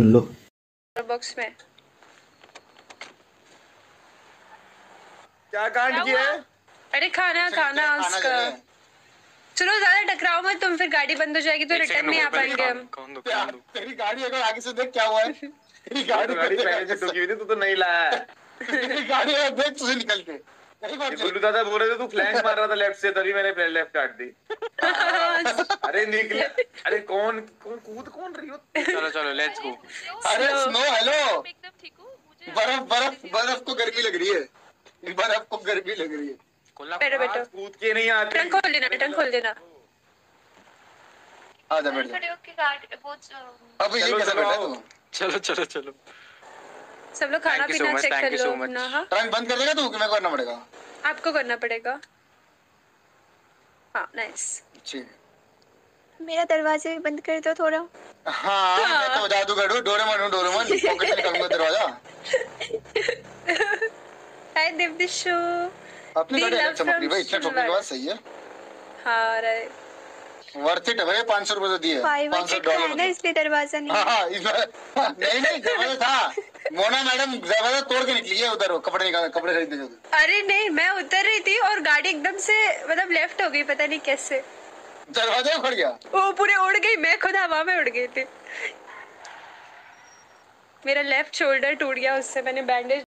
लो box में क्या कांड किया है? अरे खाना उसका सुनो, ज्यादा टकराओ मत तुम, फिर गाड़ी बंद हो जाएगी तो रिटर्न नहीं आ पाएंगे हम। तेरी गाड़ी एक बार आगे से देख क्या हुआ है। तेरी गाड़ी पहले से टुकी हुई थी, तू तो नहीं लाया है। तेरी गाड़ी देख तुझे निकल के। गुल्लू दादा बोल रहे थे तू फ्लैंक मार रहा था लेफ्ट से, तभी मैंने लेफ्ट काट दी। अरे निकले। अरे कौन कौन रही हो? चलो चलो लेट्स गो। अरे स्नो हेलो, बर्फ को गर्मी लग रही है, बर्फ को गर्मी लग रही है। बैठो कूद के नहीं आते। टंग खोल देना। आजा बैठ जा। अब ये कैसे बैठा तू? चलो सब लोग खाना पीना चेक कर लो ना। हाँ ट्रंक बंद कर देगा तू कि मैं करना पड़ेगा? आपको करना पड़ेगा। हाँ नाइस। ठीक। मेरा दरवाजा भी बंद कर दो थोड़ा। हाँ मैं तो जादूगर हूँ, डोरेमोन पॉकेट से निकालूंगा दरवाजा। हाय दिव्यशु। अपनी गाड़ी अलग चमक रही भाई, इतना ठोकने के बाद सही है। हाँ राइट, वर्थ इट है भाई, 500 रुपए तो दिए, $500 ना, इसलिए दरवाजा नहीं। हाँ नहीं दरवाजा था। मोना मैडम दरवाजा तोड़ के निकली है उधर, वो कपड़े खरीदने जो। अरे नहीं, मैं उतर रही थी और गाड़ी एकदम से मतलब लेफ्ट हो गई, पता नहीं कैसे दरवाजा उखड़ गया। वो पूरे उड़ गई, मैं खुद हवा में उड़ गई थी। मेरा लेफ्ट शोल्डर टूट गया, उससे मैंने बैंडेज